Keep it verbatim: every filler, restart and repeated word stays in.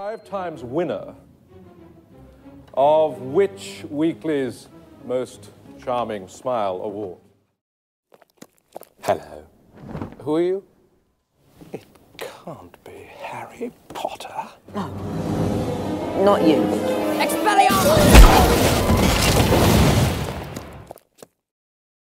Five times winner of which weekly's most charming smile award? Hello. Who are you? It can't be Harry Potter. No, not you. Expelliarmus!